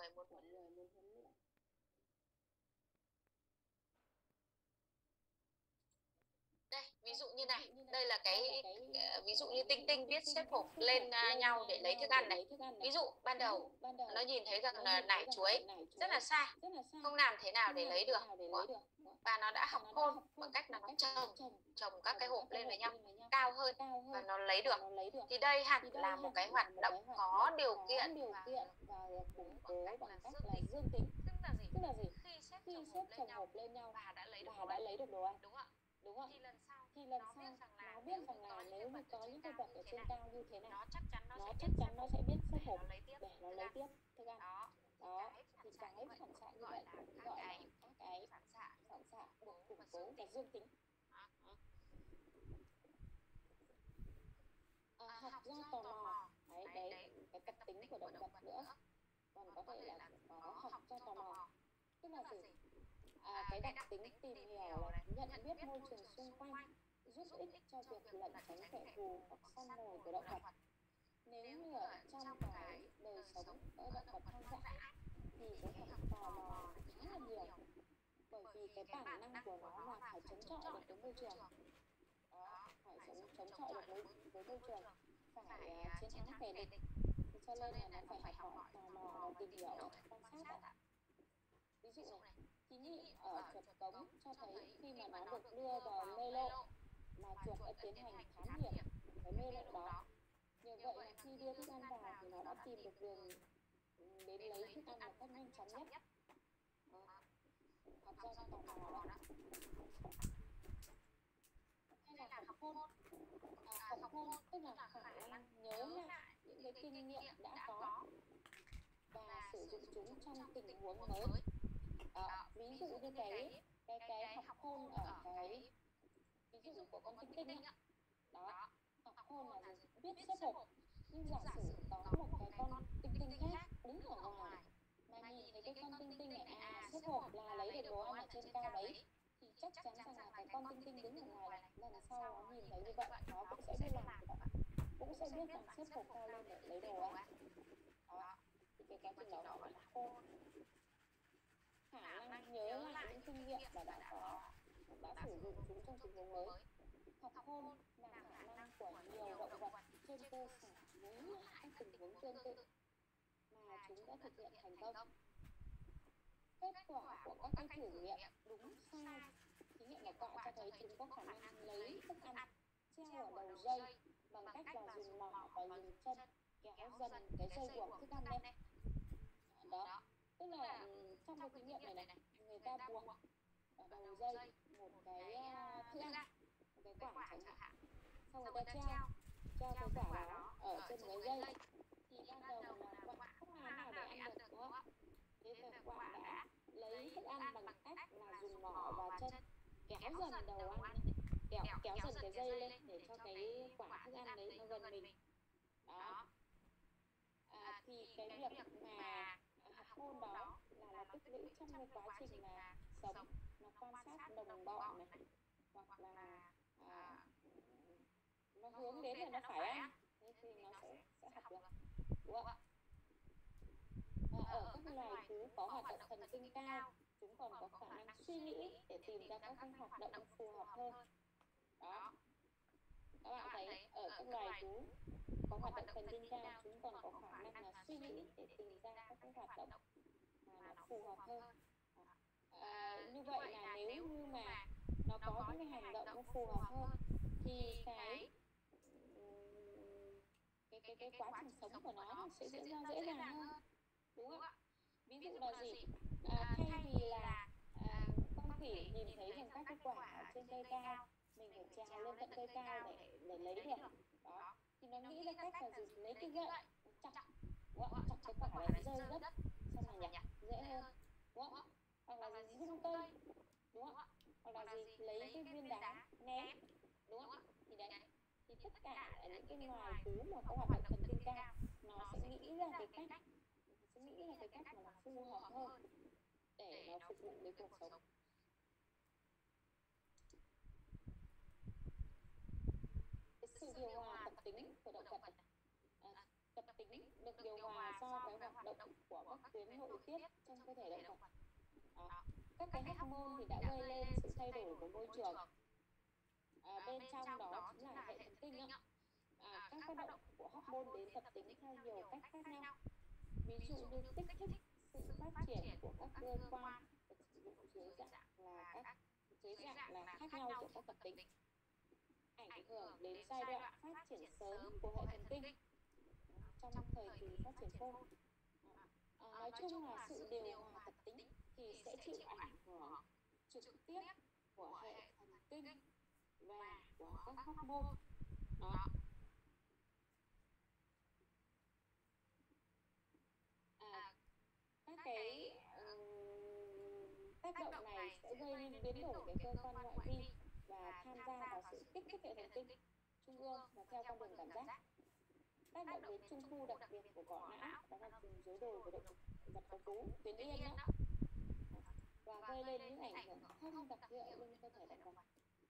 người muốn huấn luyện. Đây, ví dụ như này, đây là ví dụ như Tinh Tinh viết xếp hộp lên nhau để lấy thức ăn này. Ví dụ ban đầu nó nhìn thấy rằng là nải chuối rất là xa, không làm thế nào để lấy được. Và nó đã học khôn bằng cách là nó chồng các cái hộp lên với nhau cao hơn và nó lấy được. Thì đây hẳn là một cái hoạt động có điều kiện và củng cố bằng cách là dương tính. Tức là gì? Khi xếp chồng hộp lên nhau và đã lấy được đồ ăn, đúng không ạ? Đúng ạ. Thì lần sau nó biết rằng là nếu như có những cái vật ở trên cao như thế này, nó chắc chắn nó sẽ biết xếp hộp để nó lấy tiếp thức ăn. Đó, thì cái phản xạ như vậy gọi là các cái phản xạ được củng cố và dương tính. Học do tò mò, đấy cái tập tính của động vật nữa. Còn có thể là có học do tò mò, tức là gì? Cái đặc tính tìm hiểu này, nhận biết môi trường xung quanh, giúp ích cho việc lẩn tránh kẻ thù hoặc săn mồi của động vật. Nếu như ở trong cái đời sống ở động vật hoang dã thì cái học tò mò khá là nhiều, bởi vì cái bản năng của nó là phải chống chọi được cái môi trường. Đó, phải chống chọi được với môi trường, phải chiến thắng kẻ địch. Thì cho nên là nó phải học hỏi, tò mò và tìm hiểu, quan sát ạ. Ví dụ này, thí nghiệm ở chuột cống cho thấy khi mà nó được đưa vào mê lộ mà chuột đã tiến hành thám hiểm cái mê lộ đó. Nhờ vậy mà khi đưa thức ăn vào thì nó đã tìm được đường đến lấy thức ăn một cách nhanh chóng nhất. Học do tò mò đó. Hay là học khôn. Học khôn tức là khả năng nhớ lại những cái kinh nghiệm đã có và sử dụng chúng trong tình huống mới. Ví dụ như cái học khôn ở cái ví dụ của con Tinh Tinh ạ. Đó, học khôn là gì? Biết xếp hộp. Nhưng giả sử có một cái con Tinh Tinh khác đứng ở ngoài mà nhìn thấy cái con Tinh Tinh này xếp hộp là lấy được đồ ăn ở trên cao đấy, thì chắc chắn rằng là cái con Tinh Tinh đứng ở ngoài này lần sau nó nhìn thấy như vậy nó cũng sẽ biết làm như vậy, cũng sẽ biết rằng xếp hộp cao lên để lấy đồ ăn. Đó, thì cái quá trình đó gọi là khôn. Khả năng nhớ lại những kinh nghiệm mà đã sử dụng chúng trong tình huống mới. Học khôn là khả năng của nhiều động vật trên cơ sở nối lại các tình huống tương tự mà chúng đã thực hiện thành công. Kết quả của các cái thử nghiệm đúng sai, thí nghiệm của quạ cho thấy chúng có khả năng lấy thức ăn treo ở đầu dây bằng cách là dùng mỏ và dùng chân kéo dần cái dây buộc thức ăn lên. Đó, tức là trong cái thí nghiệm này người ta buộc ở đầu dây một cái thức ăn, một cái quả chẳng hạn, xong người ta treo cái quả đó ở trên cái dây. Thì ban đầu là quạ không làm nào để ăn được, đúng không? Thế là quạ đã lấy thức ăn bằng cách là dùng mỏ và chân kéo dần đầu ăn ấy, kéo dần cái dây lên để cho cái quả thức ăn đấy nó gần mình. Đó, thì cái việc mà học khôn đó là nó tích lũy trong cái quá trình là sống, nó quan sát đồng bọn này, hoặc là nó hướng đến là nó phải ăn, thế thì nó sẽ học được, đúng không? Ở các loài thú có hoạt động thần kinh cao, chúng còn có khả năng suy nghĩ để tìm ra các hoạt động phù hợp hơn. Đó, các bạn thấy ở các loài thú có hoạt động thần kinh cao, chúng còn có khả năng là suy nghĩ để tìm ra các hoạt động mà nó phù hợp hơn. Như vậy là nếu như mà nó có những cái hành động nó phù hợp hơn thì cái quá trình sống của nó sẽ diễn ra dễ dàng hơn, đúng không? Ví dụ là gì? Thay vì là con khỉ nhìn thấy rằng các cái quả ở trên cây cao, mình phải trèo lên tận cây cao để lấy được. Đó, thì nó nghĩ ra cách là gì? Lấy cái gậy chọc, chọc cái quả đấy rơi đất, xong là nhặt dễ hơn, đúng không? Hoặc là gì? Rung cây, đúng không? Hoặc là gì? Lấy cái viên đá ném, đúng không? Thì đấy, thì tất cả là những cái loài thú mà có hoạt động thần kinh cao, nó sẽ nghĩ ra cái cách mà nó phù hợp hơn để nó phục vụ cái cuộc sống. Cái sự điều hòa tập tính của động vật này. Tập tính tính được điều hòa do cái hoạt động của các tuyến nội tiết trong cơ thể động vật. Đó. Các cái hormone thì đã gây lên sự thay đổi của môi trường. Bên trong đó chính là hệ thần kinh ạ. Các tác động của hormone đến tập tính theo nhiều cách khác nhau. Ví dụ như kích thích sự phát triển của các cơ quan được sử dụng dưới dạng là khác nhau của các tập tính, ảnh hưởng đến giai đoạn phát triển sớm của hệ thần kinh trong thời kỳ phát triển phôi. Nói chung là sự điều hòa tập tính thì sẽ chịu ảnh hưởng trực tiếp của hệ thần kinh và của các hormone. Đó. Các cái tác động này sẽ gây nên biến đổi về cơ quan ngoại vi và tham gia vào sự kích thích hệ thần kinh trung ương và theo con đường cảm giác. Tác động đến trung khu đặc biệt của vỏ não, đó là vùng dưới đồi của động vật có vú, tuyến yên đó, và gây lên những ảnh hưởng không đặc hiệu lên cơ thể động vật.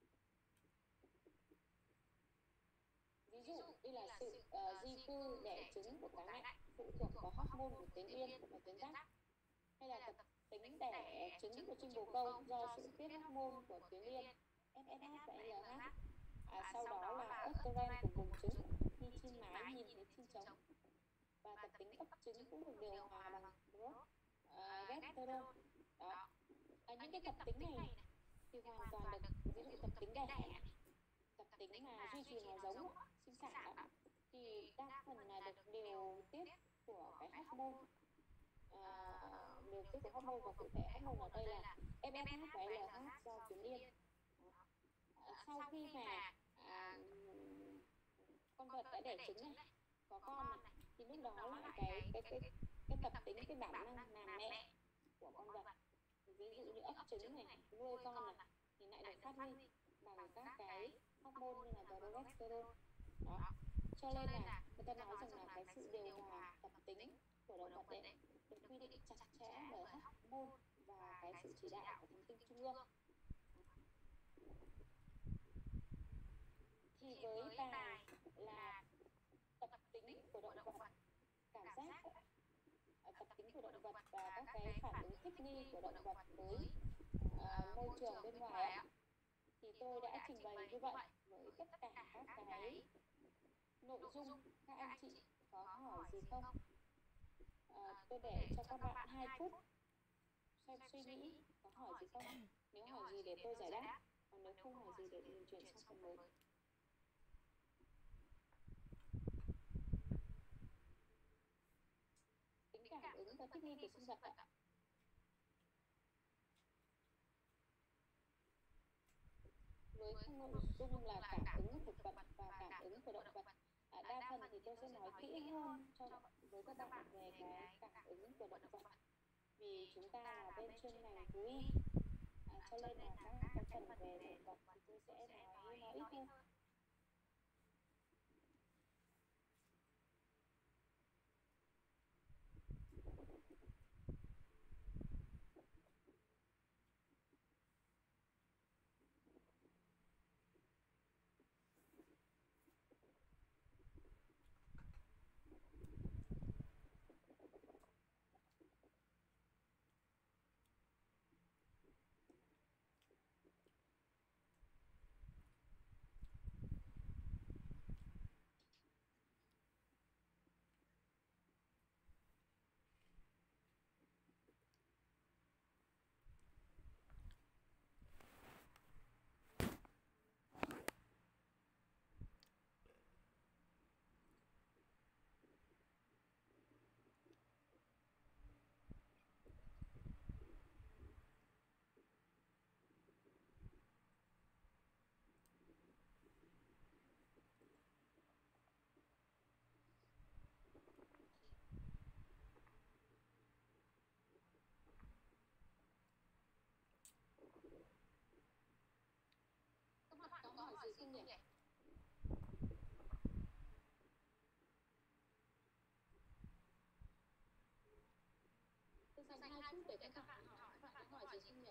Ví dụ như là sự di cư đẻ trứng của cá nại phụ thuộc vào hormone của tuyến yên và tuyến giáp, hay là tập tính đẻ trứng của chim bồ câu do sự tiết hormone của tuyến yên FSH và LH. Sau đó là estrogen của buồng trứng khi chim mái nhìn thấy chim trống, và tập tính ấp trứng cũng được điều hòa bằng progesterone. Đó. Những cái tập tính này thì hoàn toàn được, ví dụ tập tính đẻ này, tập tính mà duy trì hò giống sinh sản đó, thì đa phần là được điều tiết của cái hormone, điều tiết của hormone, và cụ thể hormone ở đây là FSH và LH do tuyến yên. Sau khi mà con vật đã đẻ trứng này, có con này, thì lúc đó lại cái tập tính, cái bản năng làm mẹ của con vật, ví dụ như ấp trứng này, nuôi con này, thì lại được phát huy bằng các cái hormone như là progesterone. Đó. Cho nên là người ta nói rằng là cái sự điều hòa tập tính của động vật đấy được quy định chặt chẽ bởi hormone và cái sự chỉ đạo của thần kinh trung ương. Thì với bài là tập tính của động vật, cảm giác, tập tính của động vật và các cái phản ứng thích nghi của động vật với môi trường bên ngoài ạ, thì tôi đã trình bày như vậy với tất cả các cái nội dung. Các anh chị có hỏi gì không? Tôi để cho các bạn 2 phút xem suy nghĩ, có hỏi gì không? Nếu hỏi gì để tôi giải đáp, còn nếu không hỏi gì để mình chuyển sang phần mới. Tính cảm ứng và thích nghi của sinh vật ạ. Với nội dung là cảm ứng của thực vật và cảm ứng của động vật, đa phần thì tôi sẽ nói kỹ hơn với các bạn về cái cảm ứng của động vật, vì chúng ta là bên chuyên ngành thú y, cho nên là các cái phần về động vật thì tôi sẽ nói ít hơn. Các bạn có hỏi gì không nhỉ? Tôi dành 2 phút để các bạn hỏi. Các bạn có hỏi gì không nhỉ?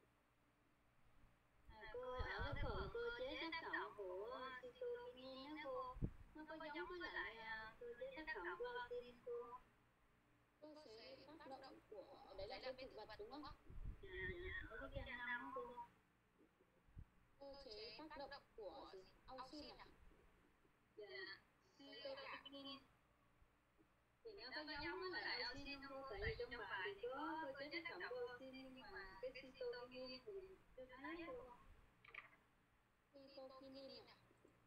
Cô ơi, ở cái phần cơ chế tác động của cytokinin đó cô, nó có giống với lại cơ chế tác động của oxy cô? Cơ chế tác động của đấy là bên thực vật đúng không? Ở cái trang 5 đó cô. Cơ chế tác động của gì? Auxin à? Dạ, cytokinin. Thì nó có giống với lại auxin không cô? Tại vì trong bài thì có cơ chế tác động của auxin nhưng mà cái cytokinin thì chưa thấy cô. Cytokinin à?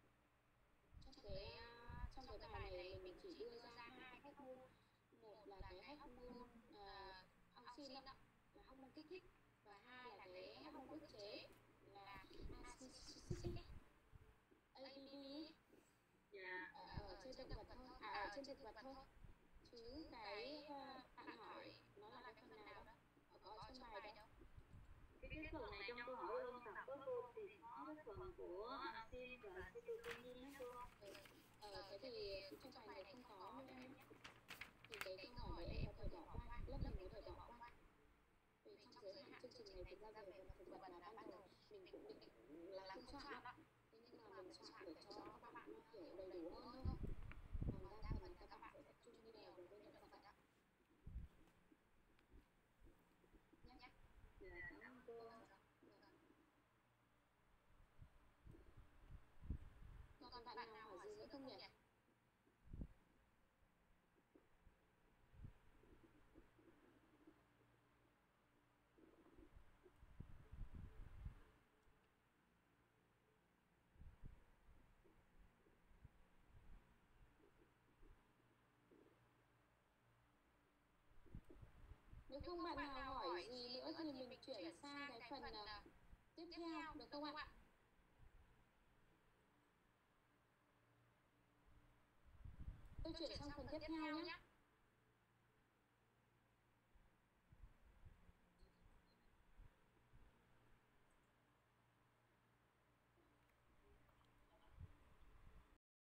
Trong cái bài này mình chỉ đưa ra hai hormone, một là cái hormone auxin đó, là hormone kích thích, và hai là cái hormone ức chế là acid ADP ấy. Dạ. Ở trên động vật thôi, ở trên thực vật thôi. Chứ cái bạn hỏi nó là cái phần nào đó, có trong bài đâu. Cái phần này trong câu hỏi ôn tập của cô thì có cái phần của auxin và cytokinin đó cô. Thế thì trong bài này không có nữa em nhé. Thì cái câu hỏi này em có thể bỏ qua, lớp mình có thể bỏ qua. Vì trong giới hạn chương trình này thực ra về phần thực vật là ban đầu mình cũng định là không soạn đó. Thế nhưng mà mình soạn để cho các bạn nó hiểu đầy đủ hơn thôi. Còn đa phần là các bạn sẽ tập trung đi đều về bên động vật đó. Nhé. Dạ, cảm ơn cô. Còn bạn nào hỏi gì nữa không nhỉ? Nếu không bạn nào hỏi gì nữa thì mình chuyển sang cái phần tiếp theo được không ạ? Tôi chuyển sang phần tiếp theo nhé.